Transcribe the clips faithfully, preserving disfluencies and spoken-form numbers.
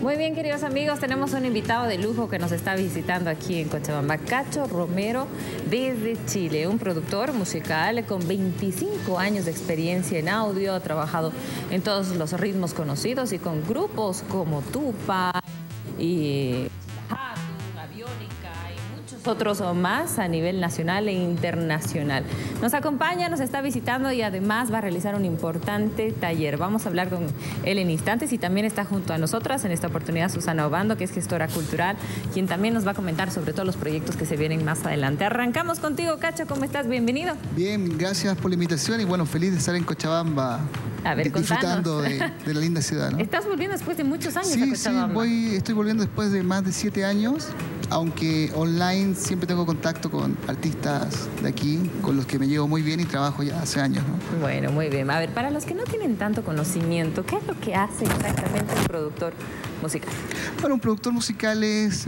Muy bien, queridos amigos, tenemos un invitado de lujo que nos está visitando aquí en Cochabamba, Cacho Romero, desde Chile, un productor musical con veinticinco años de experiencia en audio, ha trabajado en todos los ritmos conocidos y con grupos como Tupac y otros o más a nivel nacional e internacional. Nos acompaña, nos está visitando y además va a realizar un importante taller. Vamos a hablar con él en instantes y también está junto a nosotras en esta oportunidad Susana Obando, que es gestora cultural, quien también nos va a comentar sobre todos los proyectos que se vienen más adelante. Arrancamos contigo, Cacho, ¿cómo estás? Bienvenido. Bien, gracias por la invitación y bueno, feliz de estar en Cochabamba. A ver, disfrutando de, de la linda ciudad, ¿no? ¿Estás volviendo después de muchos años sí, a Cochabamba? Sí, voy, estoy volviendo después de más de siete años, aunque online siempre tengo contacto con artistas de aquí, con los que me llevo muy bien y trabajo ya hace años, ¿no? Bueno, muy bien. A ver, para los que no tienen tanto conocimiento, ¿qué es lo que hace exactamente un productor musical? Bueno, un productor musical es,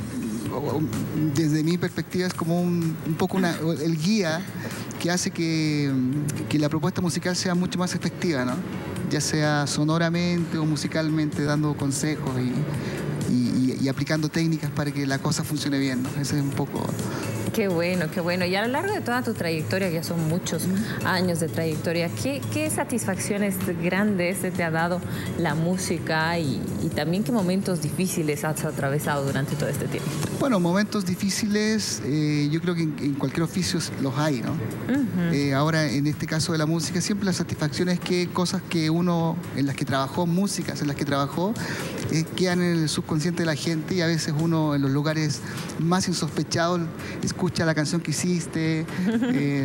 desde mi perspectiva, es como un, un poco una, el guía que hace que, que la propuesta musical sea mucho más efectiva, ¿no? Ya sea sonoramente o musicalmente, dando consejos y, y, y aplicando técnicas para que la cosa funcione bien, ¿no? Ese es un poco... Qué bueno, qué bueno. Y a lo largo de toda tu trayectoria, ya son muchos años de trayectoria, ¿qué, qué satisfacciones grandes te ha dado la música y, y también qué momentos difíciles has atravesado durante todo este tiempo? Bueno, momentos difíciles, eh, yo creo que en, en cualquier oficio los hay, ¿no? Uh-huh. eh, ahora, en este caso de la música, siempre la satisfacción es que cosas que uno, en las que trabajó, músicas en las que trabajó, eh, quedan en el subconsciente de la gente y a veces uno en los lugares más insospechados escucha la canción que hiciste, eh,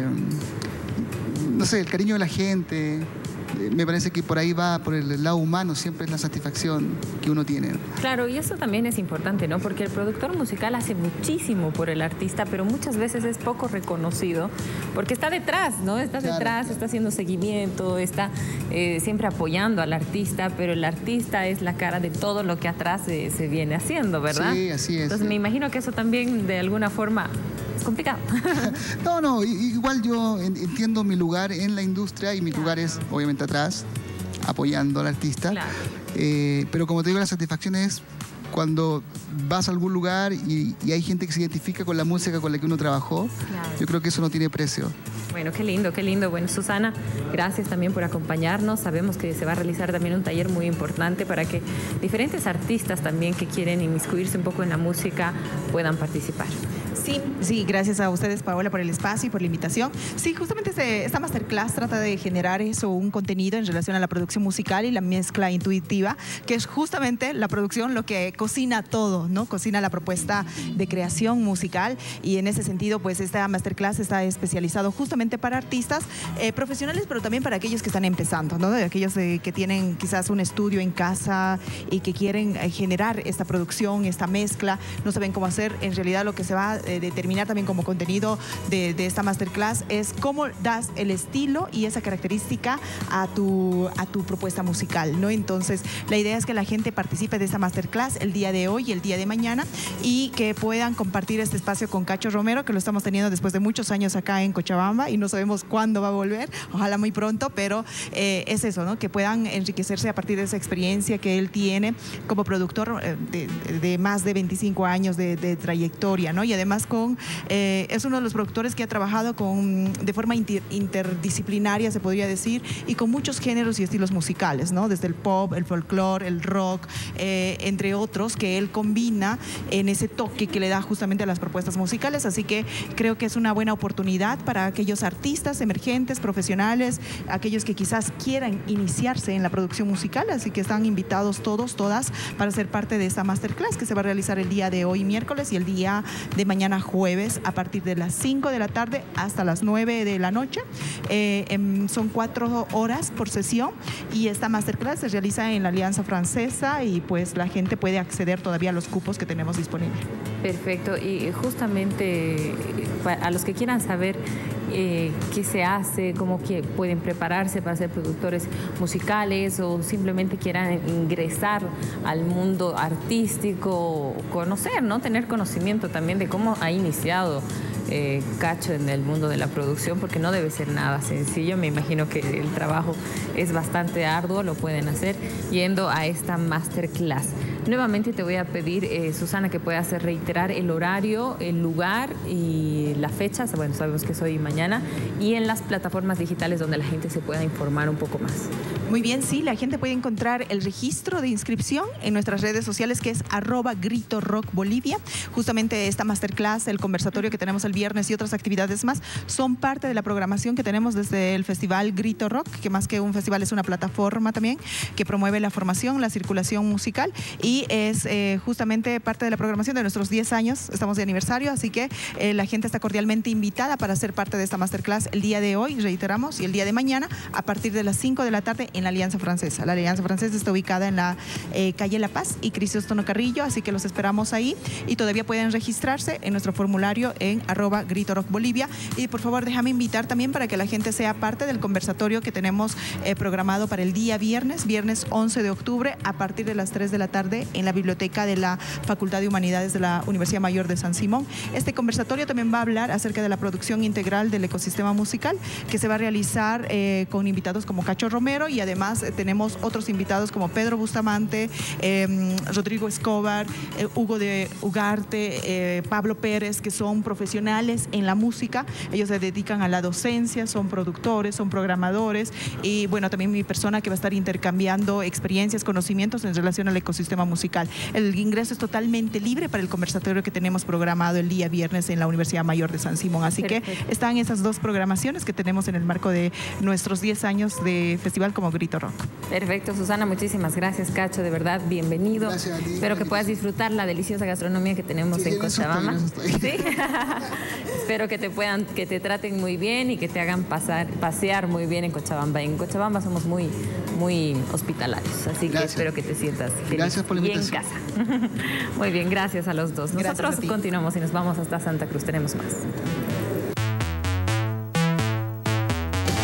no sé, el cariño de la gente. Me parece que por ahí va, por el lado humano, siempre es la satisfacción que uno tiene. Claro, y eso también es importante, ¿no? Porque el productor musical hace muchísimo por el artista, pero muchas veces es poco reconocido, porque está detrás, ¿no? Está detrás, claro, claro. Está haciendo seguimiento, está eh, siempre apoyando al artista, pero el artista es la cara de todo lo que atrás se, se viene haciendo, ¿verdad? Sí, así es. Entonces sí. me imagino que eso también, de alguna forma... es complicado. No, no, igual yo entiendo mi lugar en la industria y mi claro. lugar es obviamente atrás, apoyando al artista. Claro. Eh, pero como te digo, la satisfacción es cuando vas a algún lugar y, y hay gente que se identifica con la música con la que uno trabajó. Claro. Yo creo que eso no tiene precio. Bueno, qué lindo, qué lindo. Bueno, Susana, gracias también por acompañarnos. Sabemos que se va a realizar también un taller muy importante para que diferentes artistas también que quieren inmiscuirse un poco en la música puedan participar. Sí, sí, gracias a ustedes, Paola, por el espacio y por la invitación. Sí, justamente este, esta masterclass trata de generar eso, un contenido en relación a la producción musical y la mezcla intuitiva, que es justamente la producción lo que cocina todo, ¿no? Cocina la propuesta de creación musical y en ese sentido, pues esta masterclass está especializado justamente para artistas eh, profesionales, pero también para aquellos que están empezando, ¿no? De aquellos eh, que tienen quizás un estudio en casa y que quieren eh, generar esta producción, esta mezcla, no saben cómo hacer. En realidad lo que se va a eh, determinar también como contenido de, de esta masterclass es cómo das el estilo y esa característica a tu, a tu propuesta musical, ¿no? Entonces, la idea es que la gente participe de esta masterclass el día de hoy y el día de mañana y que puedan compartir este espacio con Cacho Romero, que lo estamos teniendo después de muchos años acá en Cochabamba y no sabemos cuándo va a volver, ojalá muy pronto, pero eh, es eso, ¿no? Que puedan enriquecerse a partir de esa experiencia que él tiene como productor eh, de, de más de veinticinco años de, de trayectoria, ¿no? Y además con, eh, es uno de los productores que ha trabajado con, de forma inter, interdisciplinaria, se podría decir, y con muchos géneros y estilos musicales, ¿no? Desde el pop, el folclore, el rock, eh, entre otros, que él combina en ese toque que le da justamente a las propuestas musicales. Así que creo que es una buena oportunidad para aquellos artistas emergentes, profesionales, aquellos que quizás quieran iniciarse en la producción musical. Así que están invitados todos, todas, para ser parte de esta masterclass que se va a realizar el día de hoy, miércoles, y el día de mañana, jueves, a partir de las cinco de la tarde hasta las nueve de la noche. Eh, em, son cuatro horas por sesión y esta masterclass se realiza en la Alianza Francesa y pues la gente puede acceder todavía a los cupos que tenemos disponibles. Perfecto, y justamente a los que quieran saber eh, qué se hace, cómo que pueden prepararse para ser productores musicales o simplemente quieran ingresar al mundo artístico, conocer, ¿no? Tener conocimiento también de cómo ha iniciado eh, Cacho en el mundo de la producción, porque no debe ser nada sencillo. Me imagino que el trabajo es bastante arduo, lo pueden hacer yendo a esta masterclass. Nuevamente te voy a pedir, eh, Susana, que puedas reiterar el horario, el lugar y la fecha. Bueno, sabemos que es hoy y mañana, y en las plataformas digitales donde la gente se pueda informar un poco más. Muy bien, sí, la gente puede encontrar el registro de inscripción en nuestras redes sociales, que es arroba Grito Rock Bolivia. Justamente esta masterclass, el conversatorio que tenemos el viernes y otras actividades más son parte de la programación que tenemos desde el Festival Grito Rock, que más que un festival es una plataforma también que promueve la formación, la circulación musical, y es eh, justamente parte de la programación de nuestros diez años. Estamos de aniversario, así que eh, la gente está cordialmente invitada para ser parte de esta masterclass el día de hoy, reiteramos, y el día de mañana a partir de las cinco de la tarde en la Alianza Francesa. La Alianza Francesa está ubicada en la eh, calle La Paz y Crisóstomo Carrillo, así que los esperamos ahí, y todavía pueden registrarse en nuestro formulario en arroba Grito Rock Bolivia. Y por favor, déjame invitar también para que la gente sea parte del conversatorio que tenemos eh, programado para el día viernes, viernes once de octubre, a partir de las tres de la tarde en la biblioteca de la Facultad de Humanidades de la Universidad Mayor de San Simón. Este conversatorio también va a hablar acerca de la producción integral del ecosistema musical, que se va a realizar eh, con invitados como Cacho Romero, y además eh, tenemos otros invitados como Pedro Bustamante, eh, Rodrigo Escobar, eh, Hugo de Ugarte, eh, Pablo Pérez, que son profesionales en la música. Ellos se dedican a la docencia, son productores, son programadores, y bueno, también mi persona, que va a estar intercambiando experiencias, conocimientos en relación al ecosistema musical. El ingreso es totalmente libre para el conversatorio que tenemos programado el día viernes en la Universidad Mayor de San Simón. Así Perfecto. que están esas dos programaciones que tenemos en el marco de nuestros diez años de festival como Grito Rock. Perfecto, Susana, muchísimas gracias. Cacho, de verdad, bienvenido. Gracias a ti. Espero que puedas disfrutar la deliciosa gastronomía que tenemos sí, en Cochabamba. Estoy, ¿Sí? Espero que te puedan, que te traten muy bien y que te hagan pasar, pasear muy bien en Cochabamba. En Cochabamba somos muy, muy hospitalarios, así gracias. que espero que te sientas feliz gracias por la y en casa. Muy bien, gracias a los dos. Nosotros continuamos y nos vamos hasta Santa Cruz. Tenemos más.